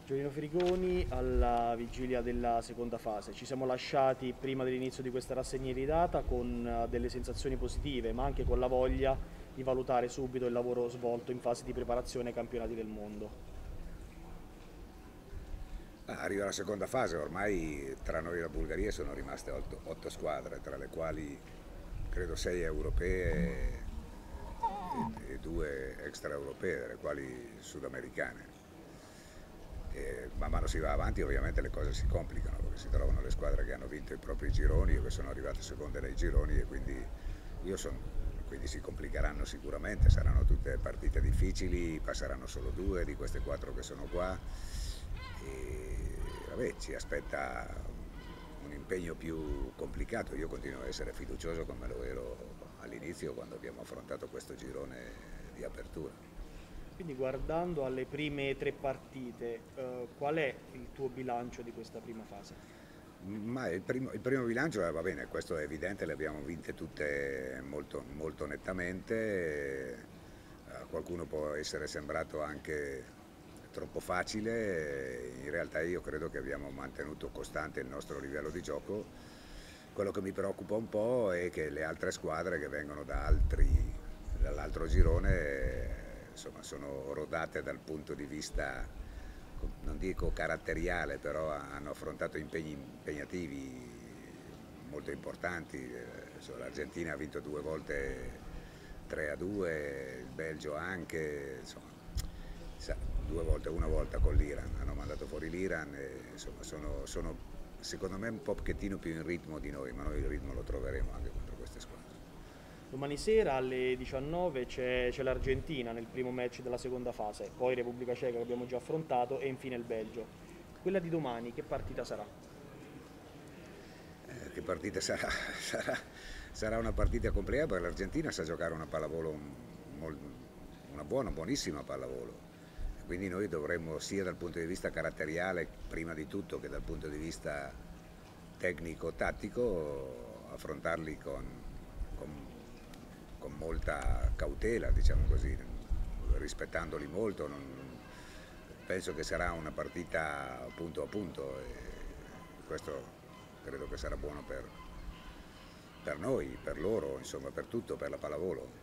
Giovino Frigoni, alla vigilia della seconda fase. Ci siamo lasciati prima dell'inizio di questa rassegna iridata con delle sensazioni positive, ma anche con la voglia di valutare subito il lavoro svolto in fase di preparazione ai campionati del mondo. Arriva la seconda fase, ormai tra noi e la Bulgaria sono rimaste 8 squadre, tra le quali credo 6 europee e 2 extraeuropee, delle quali sudamericane. E man mano si va avanti, ovviamente le cose si complicano perché si trovano le squadre che hanno vinto i propri gironi o che sono arrivate seconde nei gironi e quindi si complicheranno sicuramente, saranno tutte partite difficili, passeranno solo 2 di queste 4 che sono qua e vabbè, ci aspetta un impegno più complicato. Io continuo a essere fiducioso come lo ero all'inizio quando abbiamo affrontato questo girone di apertura. Quindi guardando alle prime tre partite, qual è il tuo bilancio di questa prima fase? Ma il primo bilancio, va bene, questo è evidente, le abbiamo vinte tutte molto, molto nettamente. A qualcuno può essere sembrato anche troppo facile, in realtà io credo che abbiamo mantenuto costante il nostro livello di gioco. Quello che mi preoccupa un po' è che le altre squadre che vengono dall'altro girone, insomma, sono rodate dal punto di vista, non dico caratteriale, però hanno affrontato impegni impegnativi molto importanti. L'Argentina ha vinto 2 volte 3-2, il Belgio anche, insomma, 2 volte, una volta con l'Iran, hanno mandato fuori l'Iran e insomma sono secondo me un pochettino più in ritmo di noi, ma noi il ritmo lo troveremo anche contro queste squadre. Domani sera alle 19 c'è l'Argentina nel primo match della seconda fase, poi Repubblica Ceca che abbiamo già affrontato e infine il Belgio. Quella di domani che partita sarà? Che partita sarà? Sarà una partita complicata perché l'Argentina sa giocare una pallavolo, una buonissima pallavolo. Quindi noi dovremmo sia dal punto di vista caratteriale, prima di tutto, che dal punto di vista tecnico-tattico, affrontarli con- con molta cautela, diciamo così, rispettandoli molto. Penso che sarà una partita punto a punto e questo credo che sarà buono per noi, per loro, insomma, per tutto, per la pallavolo.